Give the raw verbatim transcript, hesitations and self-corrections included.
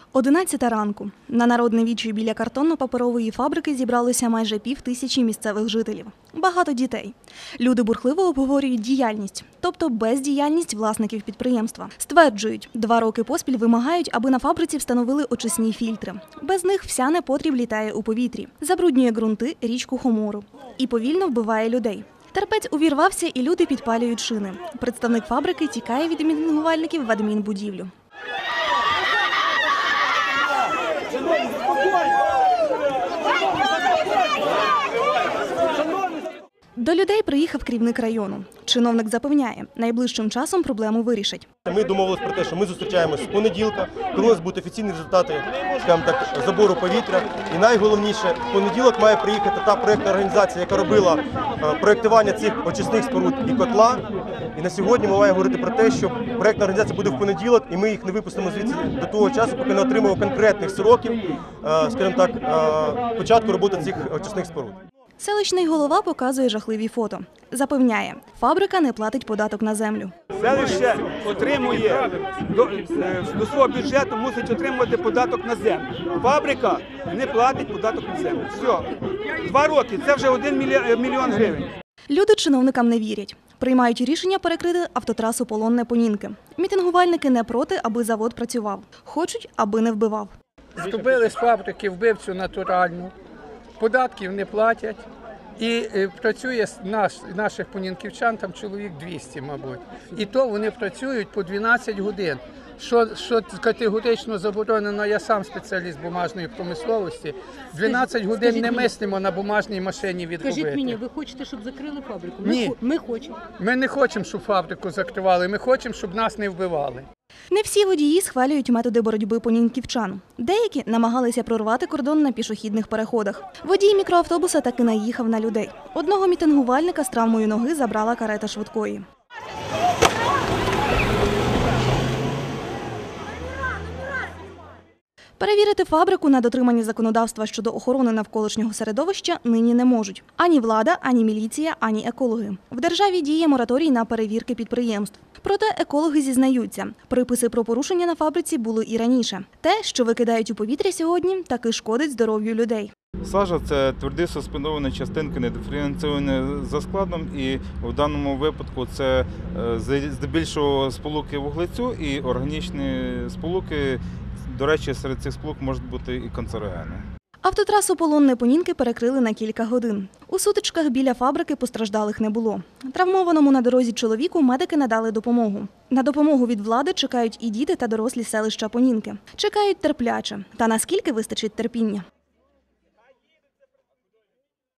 Одинадцята ранку. На народне віче біля картонно-паперової фабрики зібралося майже пів тисячі місцевих жителів. Багато дітей. Люди бурхливо обговорюють діяльність, тобто бездіяльність власників підприємства. Стверджують, два роки поспіль вимагають, аби на фабриці встановили очисні фільтри. Без них вся непотріб літає у повітрі. Забруднює ґрунти, річку Хомору. І повільно вбиває людей. Терпець увірвався і люди підпалюють шини. Представник фабрики тікає від мітингувальників в адмінбудівлю. До людей приїхав керівник району. Чиновник запевняє, найближчим часом проблему вирішать. Ми домовилися про те, що ми зустрічаємося з понеділка, коли у нас будуть офіційні результати, скажімо так, забору повітря. І найголовніше, в понеділок має приїхати та проєктна організація, яка робила проєктування цих очисних споруд і котла. І на сьогодні ми маємо говорити про те, що проєктна організація буде в понеділок, і ми їх не випустимо звідси до того часу, поки не отримаємо конкретних сроків, скажімо так, початку роботи цих очисних споруд. Селищний голова показує жахливі фото. Запевняє, фабрика не платить податок на землю. Селище отримує, до, до свого бюджету мусить отримувати податок на землю. Фабрика не платить податок на землю. Все. Два роки – це вже один мільйон гривень. Люди чиновникам не вірять. Приймають рішення перекрити автотрасу Полонне-Понінки. Мітингувальники не проти, аби завод працював. Хочуть, аби не вбивав. Зробили з фабрики вбивцю натуральну. Податків не платять і працює наш, наших понінківчан там чоловік двісті, мабуть. І то вони працюють по дванадцять годин, що, що категорично заборонено, я сам спеціаліст бумажної промисловості. дванадцять годин не мислимо на бумажній машині відробити. Скажіть мені, ви хочете, щоб закрили фабрику? Ми, Ні. Ми хочемо. Ми не хочемо, щоб фабрику закривали, ми хочемо, щоб нас не вбивали. Не всі водії схвалюють методи боротьби понінківчан. Деякі намагалися прорвати кордон на пішохідних переходах. Водій мікроавтобуса таки наїхав на людей. Одного мітингувальника з травмою ноги забрала карета швидкої. Перевірити фабрику на дотримання законодавства щодо охорони навколишнього середовища нині не можуть. Ані влада, ані міліція, ані екологи. В державі діє мораторій на перевірки підприємств. Проте екологи зізнаються, приписи про порушення на фабриці були і раніше. Те, що викидають у повітря сьогодні, таки шкодить здоров'ю людей. Сажа – це тверді суспендовані частинки, не диференційовані за складом, і в даному випадку це здебільшого сполуки вуглецю і органічні сполуки. До речі, серед цих сполук можуть бути і канцерогени. Автотрасу Полонне-Понінки перекрили на кілька годин. У сутичках біля фабрики постраждалих не було. Травмованому на дорозі чоловіку медики надали допомогу. На допомогу від влади чекають і діти та дорослі селища Понінки. Чекають терпляче. Та наскільки вистачить терпіння?